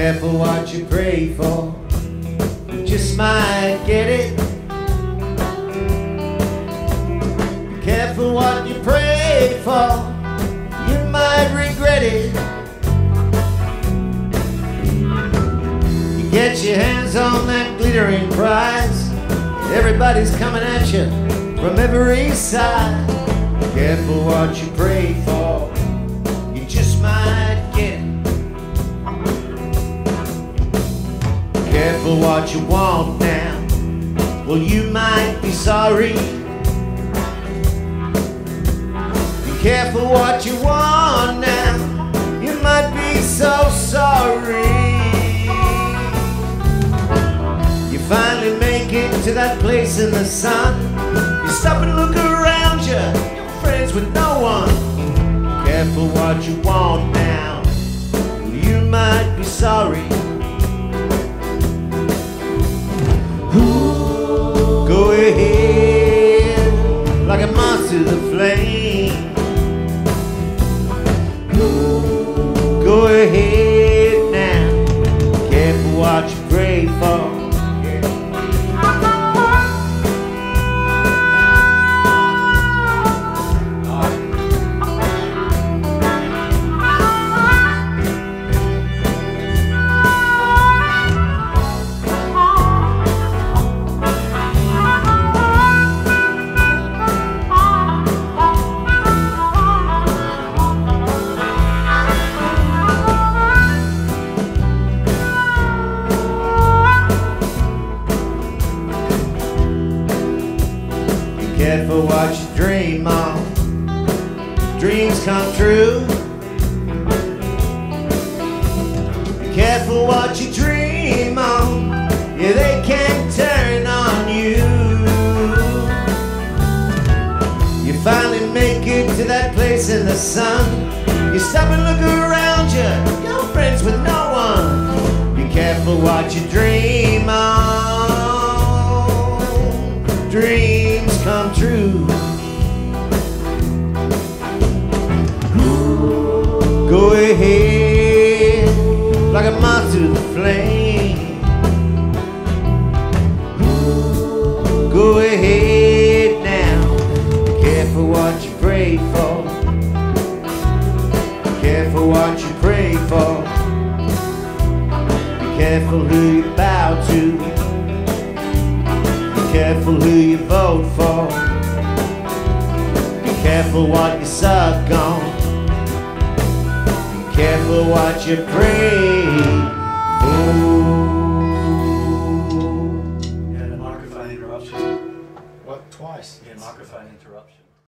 careful what you pray for, you just might get it. Be careful what you pray for, you might regret it. You get your hands on that glittering prize, everybody's coming at you from every side. Be careful what you pray for, you just might get it. Careful what you want now, well you might be sorry. Be careful what you want now, you might be so sorry. You finally make it to that place in the sun, you stop and look around you, you're friends with no one. Be careful what you want now, well you might be sorry. Go ahead, like a moth to the flame. Go ahead now, careful what you pray for. Careful what you dream on, dreams come true. Be careful what you dream on, yeah they can turn on you. You finally make it to that place in the sun, you stop and look around you, you're friends with no one. Be careful what you dream on, dreams come true. Go ahead, like a moth to the flame. Go ahead now, be careful what you pray for. Be careful what you pray for. Be careful who you bow to. Be careful who you vote for. Be careful what you suck on. Be careful what you pray for. And a microphone interruption. What, twice? Yeah, microphone interruption.